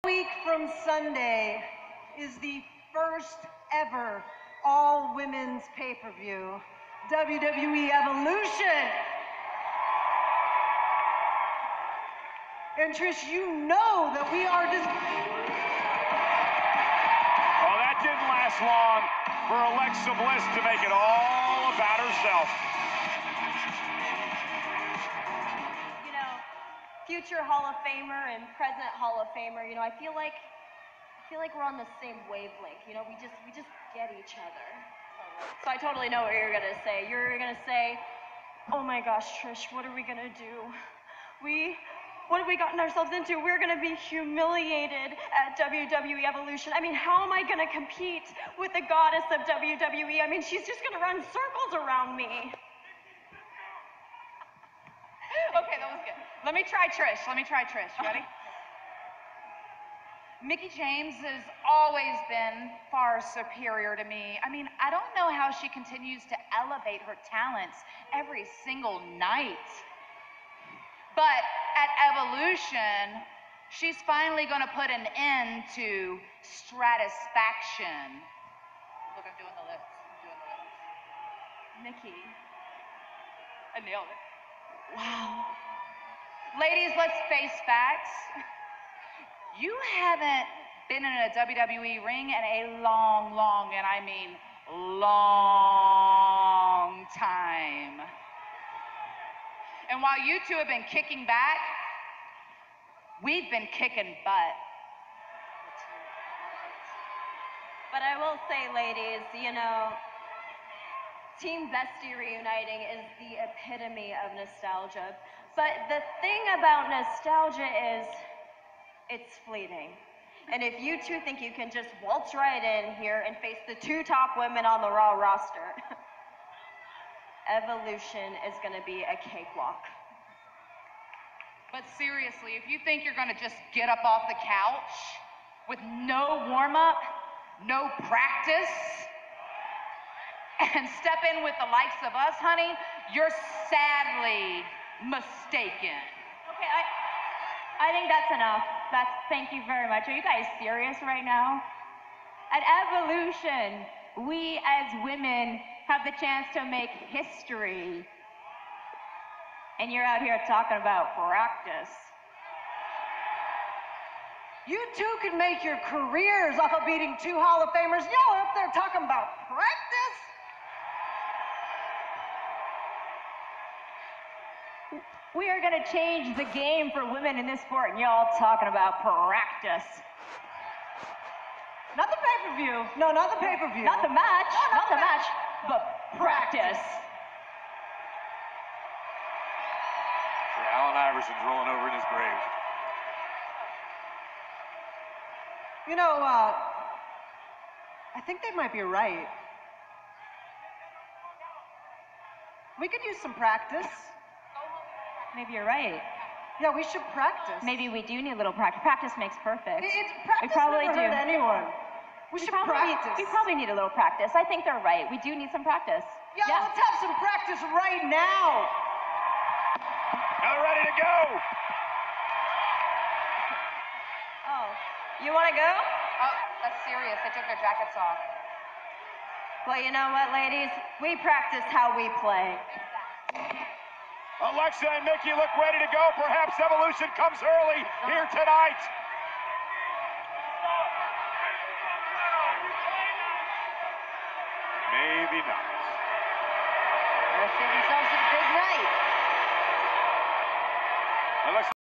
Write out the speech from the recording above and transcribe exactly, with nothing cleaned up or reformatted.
week from Sunday is the first ever all-women's pay-per-view, W W E Evolution. And Trish, you know that we are just... Well, that didn't last long for Alexa Bliss to make it all about herself. You know, future Hall of Famer and present Hall of Famer, you know, I feel like I feel like we're on the same wavelength. You know, we just we just get each other. So I totally know what you're gonna say. You're gonna say, "Oh my gosh, Trish, what are we gonna do? We What have we gotten ourselves into? We're going to be humiliated at W W E Evolution. I mean, how am I going to compete with the goddess of W W E? I mean, she's just going to run circles around me." Okay, that was good. Let me try Trish. Let me try Trish. You ready? Mickie James has always been far superior to me. I mean, I don't know how she continues to elevate her talents every single night. But at Evolution, she's finally going to put an end to stratisfaction. Look, I'm doing the lips. I'm doing the lips. Mickie. I nailed it. Wow. Ladies, let's face facts. You haven't been in a W W E ring in a long, long, and I mean long time. And while you two have been kicking back, we've been kicking butt. But I will say, ladies, you know, Team Bestie reuniting is the epitome of nostalgia. But the thing about nostalgia is it's fleeting. And if you two think you can just waltz right in here and face the two top women on the Raw roster, Evolution is going to be a cakewalk. But seriously, if you think you're going to just get up off the couch with no warm-up, no practice, and step in with the likes of us, honey, you're sadly mistaken. Okay, I, I think that's enough. That's, thank you very much. Are you guys serious right now? At Evolution, we as women have the chance to make history. And you're out here talking about practice. You two can make your careers off of beating two Hall of Famers. Y'all are up there talking about practice? We are going to change the game for women in this sport, and y'all talking about practice. Not the pay-per-view. No, not the pay-per-view. Not the match. No, not, not the the match, but practice. Allen Iverson's rolling over in his grave. You know, uh, I think they might be right. We could use some practice. Maybe you're right. Yeah, we should practice. Maybe we do need a little practice. Practice makes perfect. It, it's practice we probably never do. hurt anyone. We, we should probably practice. Need, we probably need a little practice. I think they're right. We do need some practice. Yeah, yeah. Let's have some practice right now. Now they're ready to go. Oh, you want to go? Oh, that's serious. They took their jackets off. Well, you know what, ladies? We practice how we play. Alexa and Mickie look ready to go. Perhaps Evolution comes early here tonight. Maybe not. They're setting themselves a big night. Alexa